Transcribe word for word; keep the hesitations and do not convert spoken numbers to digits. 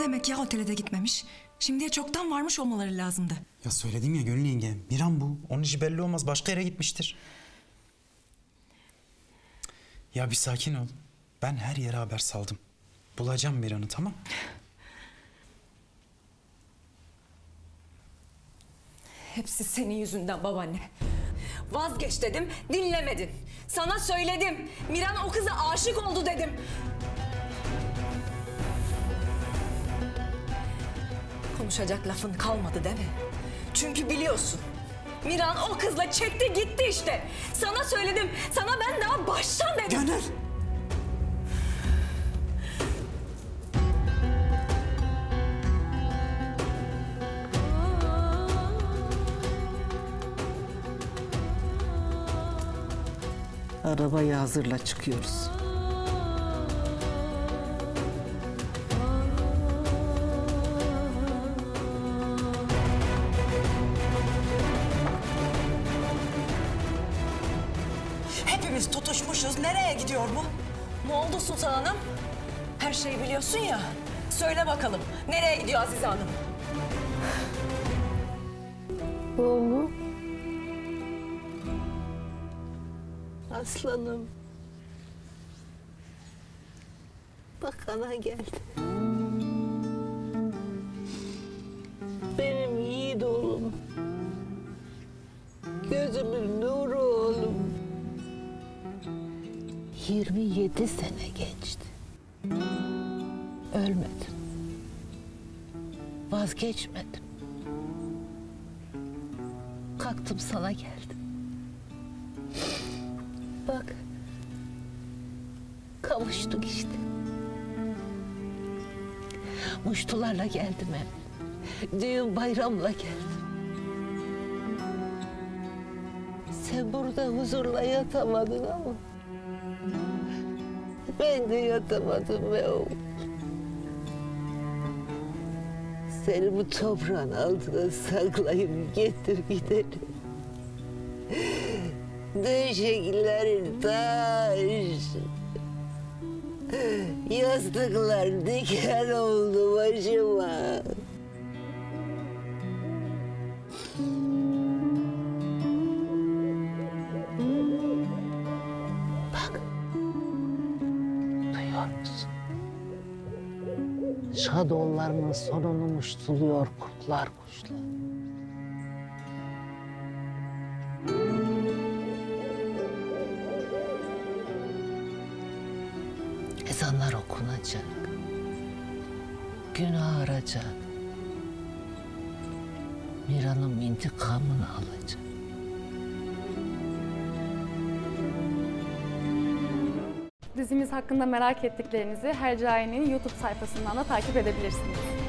demek ya otele de gitmemiş? Şimdiye çoktan varmış olmaları lazımdı. Ya söyledim ya Gönül yenge, Miran bu. Onun işi belli olmaz, başka yere gitmiştir. Ya bir sakin ol. Ben her yere haber saldım. Bulacağım Miran'ı, tamam? Hepsi senin yüzünden babaanne. Vazgeç dedim, dinlemedin. Sana söyledim. Miran o kıza aşık oldu dedim. Konuşacak lafın kalmadı değil mi? Çünkü biliyorsun. Miran o kızla çekti gitti işte. Sana söyledim. Sana ben daha baştan dedim. Gönül! Arabayı hazırla, çıkıyoruz. Hepimiz tutuşmuşuz. Nereye gidiyor bu? Ne oldu Sultan Hanım? Her şeyi biliyorsun ya. Söyle bakalım. Nereye gidiyor Azize Hanım? Oğlum. Aslanım. Bak ana geldi. Benim yiğit oğlum. Gözümün nuru oğlum. Yirmi yedi sene geçti. Ölmedim. Vazgeçmedim. Kalktım sana geldim. Bak. Kavuştuk işte. Muştularla geldim hem. Düğün bayramla geldim. Sen burada huzurla yatamadın ama ben de yatamadım be oğlum. Seni bu toprağın altına saklayıp getir gidelim. Döşekler taş, yastıklar diken oldu başıma. Bak, duyuyor musun? Şadonlarının sonunu muştuluyor kurtlar kuşlar. Ezanlar okunacak. Gün ağaracak. Miran'ın intikamını alacak. Dizimiz hakkında merak ettiklerinizi Hercai'nin YouTube sayfasından da takip edebilirsiniz.